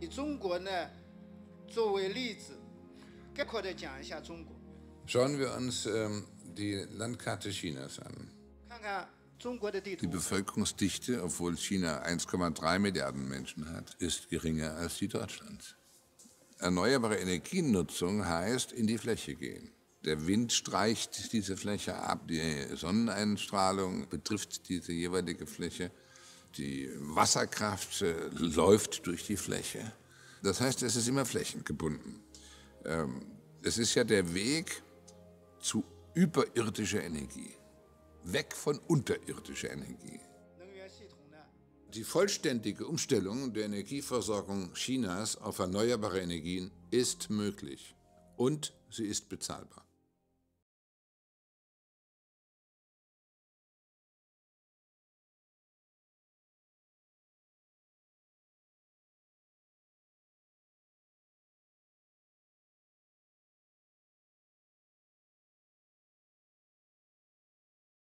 Schauen wir uns die Landkarte Chinas an. Die Bevölkerungsdichte, obwohl China 1,3 Milliarden Menschen hat, ist geringer als die Deutschlands. Erneuerbare Energienutzung heißt in die Fläche gehen. Der Wind streicht diese Fläche ab, die Sonneneinstrahlung betrifft diese jeweilige Fläche, die Wasserkraft läuft durch die Fläche. Das heißt, es ist immer flächengebunden. Es ist ja der Weg zu überirdischer Energie, weg von unterirdischer Energie. Die vollständige Umstellung der Energieversorgung Chinas auf erneuerbare Energien ist möglich und sie ist bezahlbar.